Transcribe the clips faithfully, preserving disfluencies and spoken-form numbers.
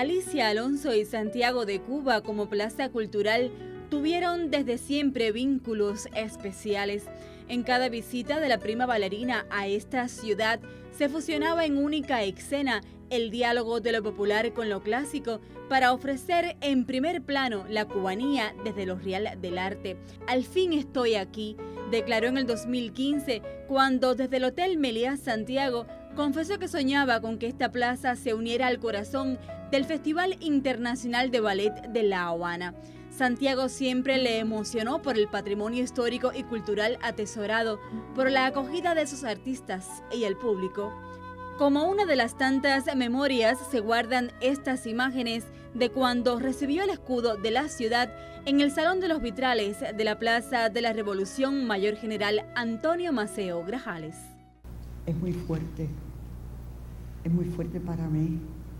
Alicia Alonso y Santiago de Cuba como plaza cultural tuvieron desde siempre vínculos especiales. En cada visita de la prima bailarina a esta ciudad se fusionaba en única escena el diálogo de lo popular con lo clásico para ofrecer en primer plano la cubanía desde lo real del arte. Al fin estoy aquí, declaró en el dos mil quince, cuando desde el Hotel Meliá Santiago confesó que soñaba con que esta plaza se uniera al corazón del Festival Internacional de Ballet de La Habana. Santiago siempre le emocionó por el patrimonio histórico y cultural atesorado, por la acogida de sus artistas y el público. Como una de las tantas memorias se guardan estas imágenes de cuando recibió el escudo de la ciudad en el Salón de los Vitrales de la Plaza de la Revolución Mayor General Antonio Maceo Grajales. Es muy fuerte, es muy fuerte para mí.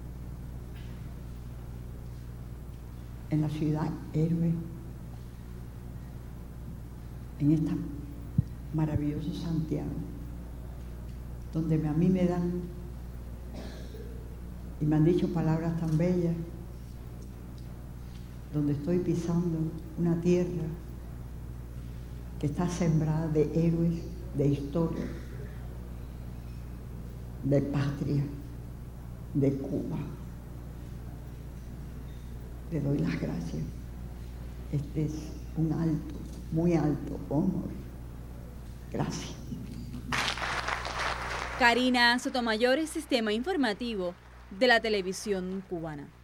En la ciudad héroe, en esta maravilloso Santiago, donde a mí me dan y me han dicho palabras tan bellas, donde estoy pisando una tierra que está sembrada de héroes, de historia, de patria, de Cuba. Le doy las gracias. Este es un alto, muy alto honor. Gracias. Karina Sotomayor, Sistema Informativo de la Televisión Cubana.